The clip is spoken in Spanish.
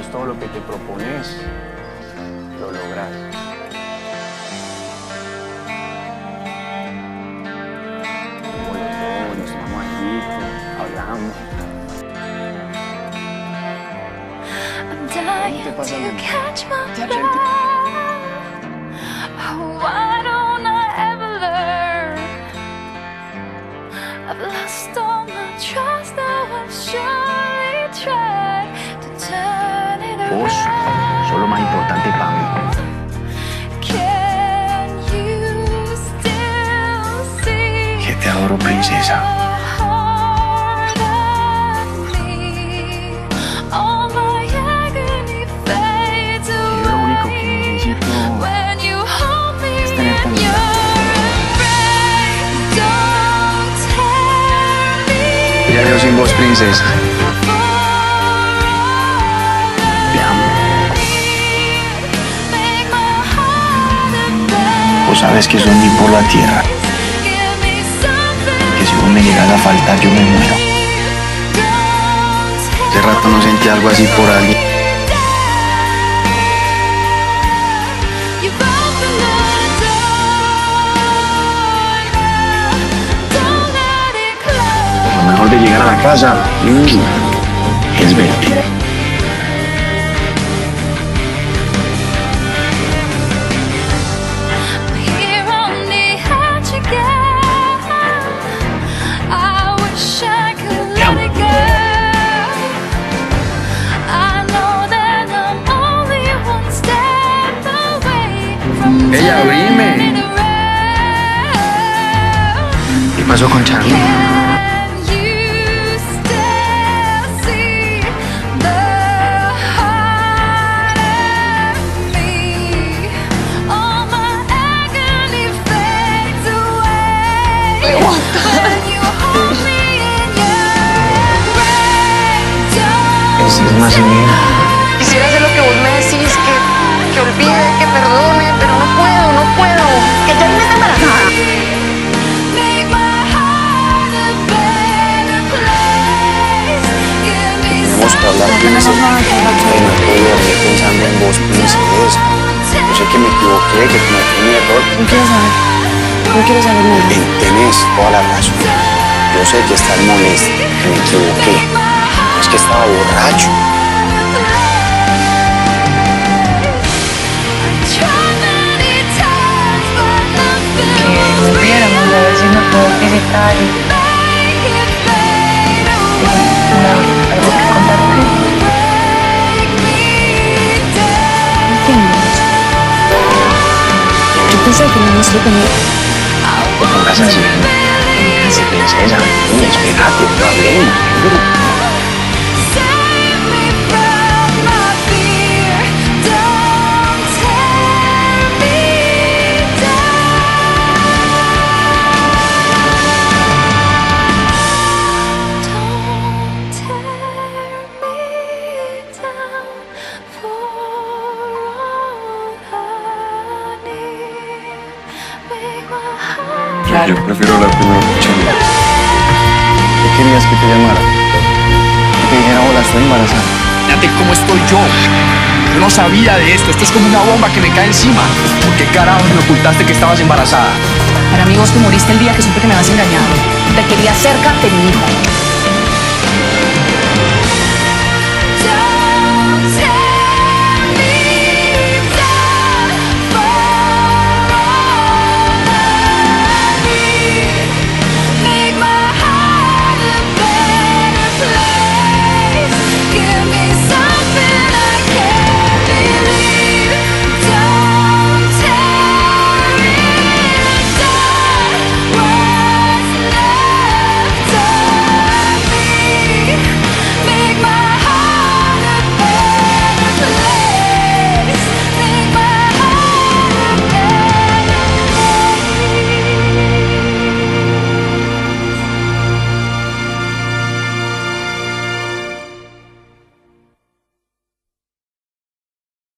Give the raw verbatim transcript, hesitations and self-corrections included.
menos todo lo que te propones, lo logras. Démoslo todo, nos tomamos alguito, hablamos. ¿Qué te pasa, mi amor? Why don't I ever learn? I've lost all my trust, though I've surely tried to turn it around. Vos sos lo más importante para mí. Can you still see? Que te adoro, princesa. Heart of me? All my agony fades away. Yo lo único que necesito When you hold me es tenerte a mi in lado. your embrace, don't tear me Ya yo sin vos, princesa. apart. Te amo. Make my heart a bed. Vos sabes que sos mi por la tierra. Give me something Que si vos me llegas a faltar, yo me muero. don't Hace rato no sentí algo así por alguien. You've opened the door now. Don't let it close. Lo mejor de llegar a la casa mm, es verte. Here on the edge again. I wish I could let it go. I know that I'm only one step away from Ella, oíme. turning around. ¿Qué pasó con Charlie? Can you still see the heart of me? All my agony fades away when you hold me in your embrace. Esa es una señora. Quisiera hacer lo que vos me decís, que, que olvide, que perdone, pero no puedo, no puedo. Que ya no está embarazada. Make my heart a better place. Give me Tenemos que hablar, princesa. Ay, no puedo dormir pensando en vos, princesa. Yo sé que me equivoqué, que cometí un error. No quiero saber. No quiero saber nada. Eh, Tenés toda la razón. Yo sé que estás molesta, que me equivoqué. Es que estaba borracho. Que volviéramos a ver si me puedo visitar y tengo algo que contarte. ¿Entiendes? Yo pensé que no me estoy conmigo. Te pongas así. Así, princesa. Niña, espérate, no hablemos. Claro. Yo prefiero hablar primero con Charlie. ¿Qué querías que te llamara? Que te dijera, hola, estoy embarazada. Fíjate cómo estoy yo. Yo no sabía de esto. Esto es como una bomba que me cae encima. ¿Por qué carajo me ocultaste que estabas embarazada? Para mí vos te moriste el día que supe que me habías engañado. Te quería cerca de mi hijo.